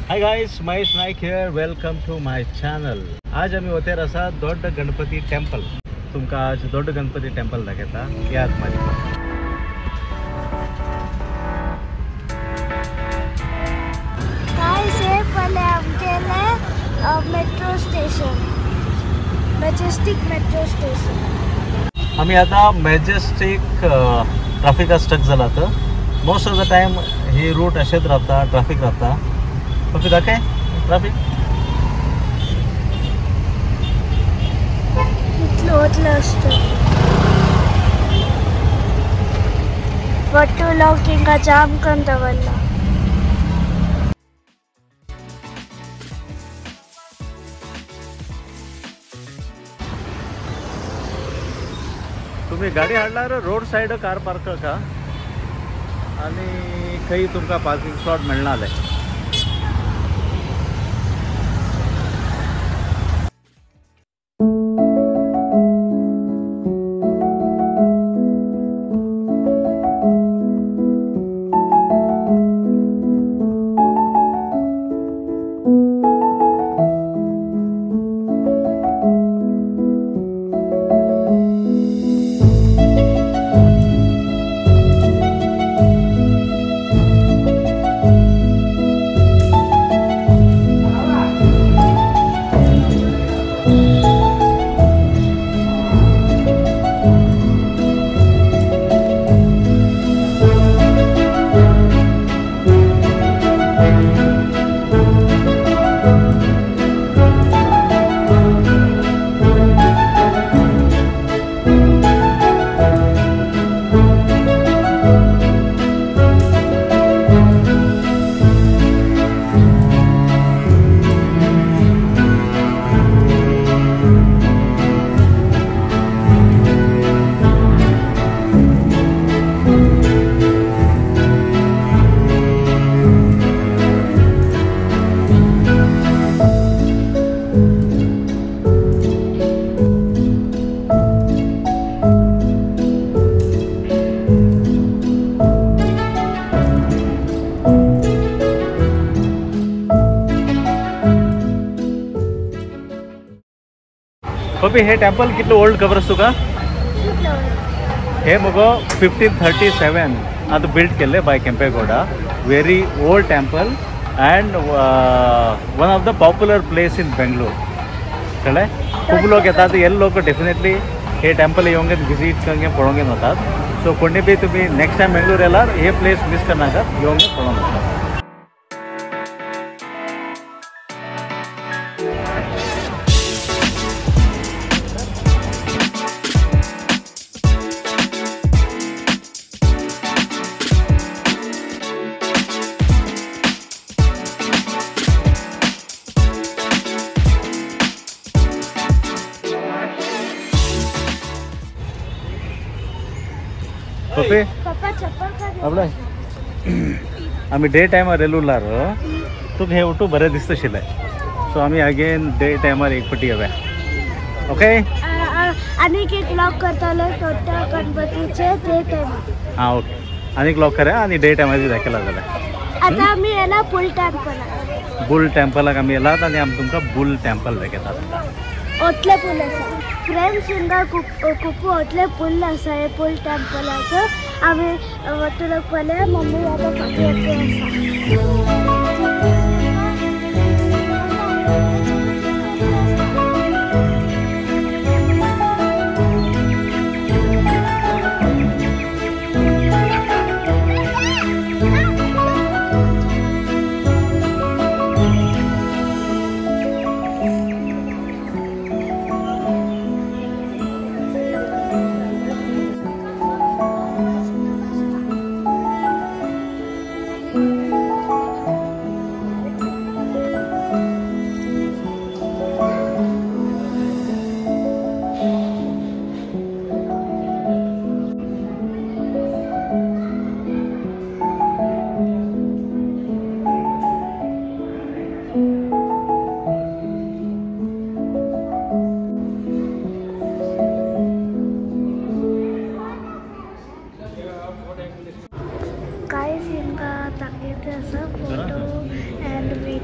Hi guys, Mahesh Naik here. Welcome to my channel. आज आम्ही होते रसा दोड्ड गणपती टेम्पल. तुमका आज दोड्ड गणपती टेम्पल दाखयता. यात माझी गाइस हे पहिले आमच्याला metro station, Majestic metro station. आम्ही आता मॅजेस्टिक ट्रॅफिक स्टक झाला तर मोस्ट ऑफ द टाइम ही रूट असेच राहता, ट्रॅफिक राहता. ट्रॅफिक दाखय ट्रॅफिक इतलं असतं. वट्टू लोग इंका जाम करून दवरला. तुम्ही गाडी हाडल्यार रोड साइड कार पार्क का आणि काही तुमका पार्किंग स्लॉट मिळणार आहे. पपी हे टेम्पल कितलं ओल्ड खबर असतो का? हे मगो 1537 आता बिल्ड केले by Kempegowda. Very old temple and one of the popular place in Bangalore. कळलं? खूप लोक येतात. येल्लो लोक डेफिनेटली हे टेम्पल येऊन विजिट करून पळोवंक वतात. सो कोणी बी तुम्ही नेक्स्ट टाइम बेंगलोर येल्यार हे प्लेस मिस करनाका, येऊन पळोवंक वतात. पप्पे आपलं आम्ही डे टायमार येयल्लो तुका हे वटू बरें दिसतशिल्लें. सो आम्ही अगेन डे टायमार एक पटी येवया. ओके. आनीक एक लॉक करतले तोट्या गणपतीचे ते टाइम. हां ओके. आनीक लॉक करा आणि डे टायमार दाखयला जाल्यार. आता आम्ही येला बुल टेम्पल. बुल टेम्पलाक आमी येलात आणि आमी तुमकां बुल टेम्पल दाखयतात. ओतले पूल आसा. फ्रेंड्स हिंगा खूप ओतले पूल आसा. हे पूल टेम्पलाचो आमी वतून पळय मम्मी बाबा फाटी आसा.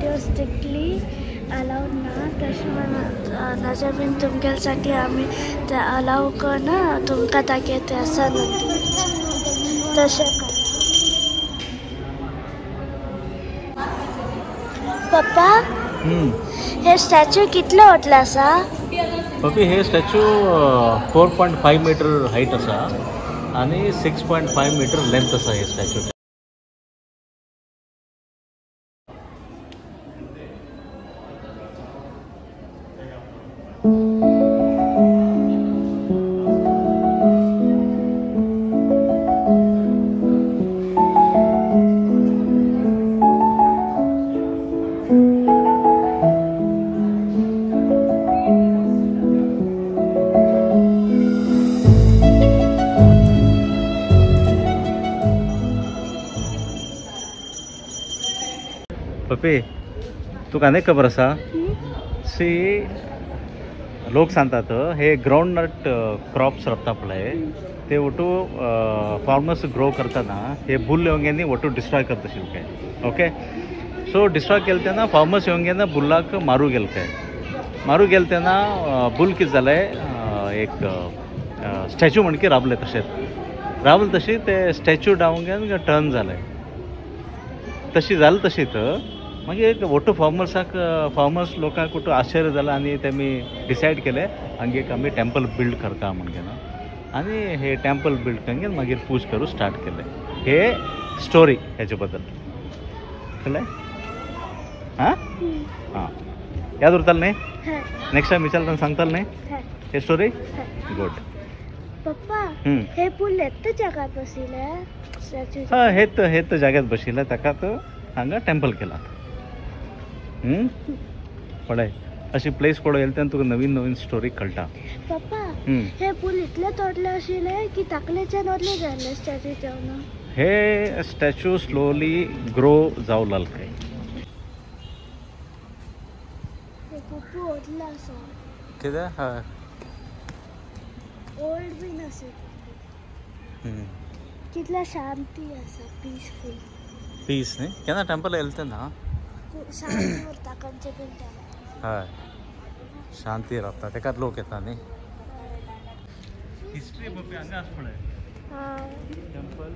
वीडियो स्ट्रिक्टली अलाउड ना तशें नाज्या बीन तुमगेलसाठी आमी ते अलाव करना तुमकां तागे ते आसा न्हू तशें कर पप्पा हे स्टॅच्यू कितलो व्हडलो आसा पपी हे स्टॅच्यू 4.5 मीटर हाईट आसा आणि 6.5 मीटर लेंथ आसा हे स्टॅच्यू पपी तुका आनी खबर आसा सी लोक सांगतात हे ग्राउंडनट क्रॉप्स रावता पळय ते ओटू फार्मर्स ग्रो करतना हे बुल येवंगेनी ओटू डिस्ट्रॉय करता शिवके ओके सो डिस्ट्रॉय केले तेन्ना फार्मर्स येवंगेना बुल्लाक मारू गेले तेन्ना बुल कितें जालें एक स्टॅच्यू म्हणकी रावले तशी ते स्टॅच्यू डावंगेन टर्न जाले तशी जाली तशीच मागीर एक वोटू फार्मर्स लोकांक कुठं आश्चर्य जालें आनी तेमी डिसायड केलें हांगा एक आमी टेंपल बिल्ड करता म्हणून आनी हे टेंपल बिल्ड करून मागीर पूज करूं स्टार्ट केलें हे स्टोरी हेजे बद्दल कळ्ळें हां हां याद उरतालें न्ही नेक्स्ट टायम विचारतना सांगतालें न्ही हे स्टोरी गुड पप्पा हे पूल हेत जाग्यार बशिल्ले हय हेत जाग्यार बशिल्ले ताकाच हांगा टेंपल केला पळय अशी प्लेस पळोवन येले तेन्ना तुका नवीन स्टोरी कळटा पप्पा हे पूल इतले तोडले आशिल्ले की ताकलेच्यान वडले जाल्ले स्टॅच्यू जावन हे स्टॅच्यू स्लोली ग्रो जावं लागले खूब व्हडलो आसा कित्याक हय ओल्ड बीन आसा कितल्या शांती आसा पीसफूल पीस न्ही केन्ना टेंपल येले तेन्ना शांती उरता खंयचे बीन हय शांती रावता तेकाच लोक येता न्ही हिस्ट्री पळय हांगा आसा पळय टेंपल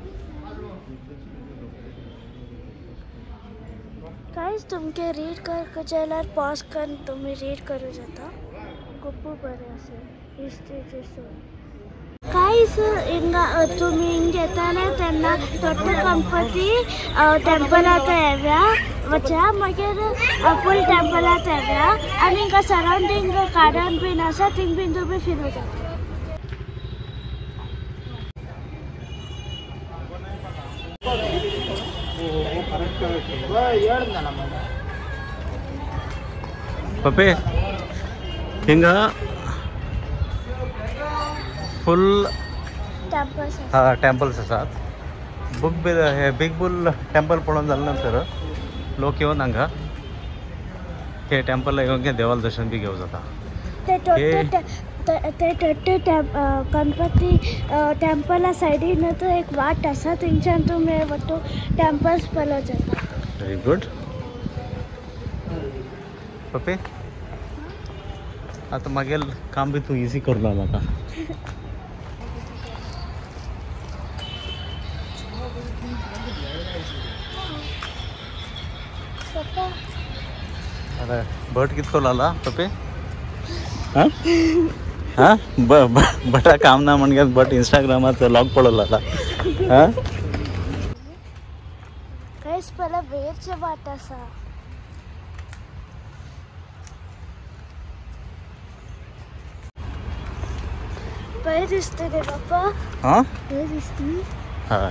कांयच तुमके रीड करपाक जाल्यार पॉज करून तुमी रीड करूं जाता खूब बरें आसा हिस्ट्रीचे स्टोरी कांयच हिंगा तुमी हिंगा येताले तेन्ना थोडे गणपती टेंपलांत येव्या वचा मागीर फूल टेंपलांत येव्या आनी हिंगा सरावंडींग गार्डन बीन आसा थिंग बीन तुमी फिरूं जाता पपे हिंगा फुल टेंपल्स आसात हे बिग बुल टेंपल पळोवन जाले नंतर लोक येवन हांगा हे टेंपल येवन देवाल दर्शन बी घेवं जाता ते गणपती टेंपला सायडीन एक वाट आसा थंयच्यान तुमी वटू टेंपल्स पळोवं जाता वेरी गुड पपे आता मागेल काम बी तू इजी करूं लागला अरे बट कितको लाला पपे हाँ हाँ बटा काम ना म्हणजे बट इंस्टाग्रामात लॉग पडला हाँ कांयच पयला वेरचे वाट आसा बरें दिसता रे बापा हाँ बरें दिसता हय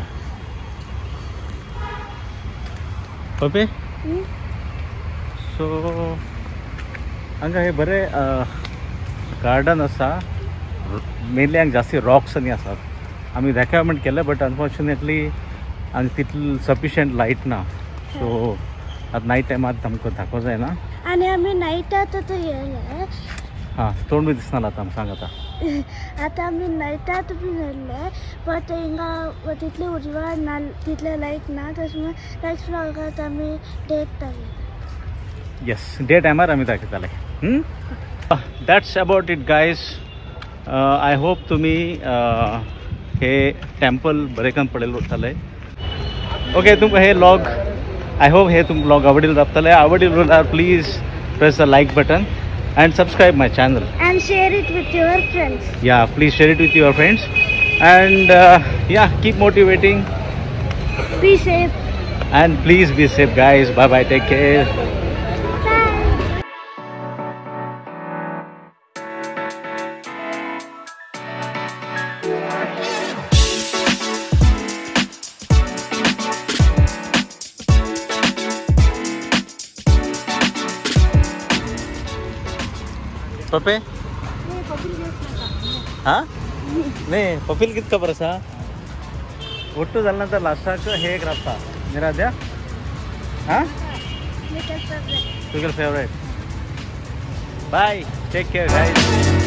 पपे सो हांगा हे बरे गार्डन आसा मेनली हांगा जास्ती रॉक्स आनी आसात आमी रेकमेंड केले बट अनफॉर्च्युनेटली हांगा तितली सफिशियंट लायट ना सो आतां नायट टायमार आमकां दाखोवं जायना आनी आमी नायटात येयले हां तोंड बी दिसना आतां सांग आतां आतां आमी नायटात बीन येयले बट हिंगा तितले उजवाड ना तितले लायट ना तशें नेक्स्ट व्लॉगात आमी डेट घालता येस डे टायमार आमी दाखयताले. That's about it guys. I hope तुमी हे टॅम्पल बरेकन पळयलें उरतलें. ओके तुमकां हे व्लॉग आय होप हे तुमकां व्लॉग आवडील जातलें. आवडील जाल्यार please press the like button and subscribe my channel and share it with your friends. Yeah, please share it with your friends and yeah, keep motivating. Be safe And please be safe guys. Bye bye, take care. पप्पे हां नाही पप्पील कित खबर आसा ಒಟ್ಟು जाल नंतर लास्टाक हे एक राबता निराद्या हां तुगेल favourite. Bye take care guys.